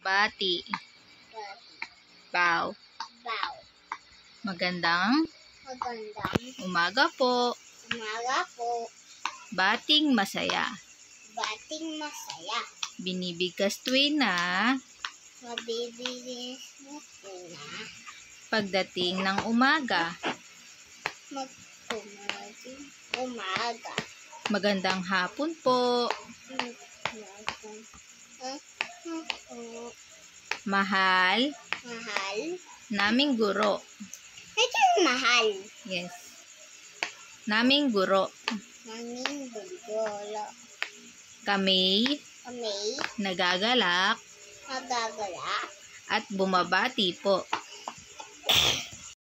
Bati. Bow. Bow. Magandang umaga po. Umaga po. Bating masaya. Bating masaya. Binibigkas tuwin na Mabibigis mo po na pagdating ng umaga. Magkumating umaga. Magandang hapon po. Mahal Mahal. naming guro. Ito yung mahal. Yes. Naming guro. Naming gulo. Kami Kami nagagalak magagala at bumabati po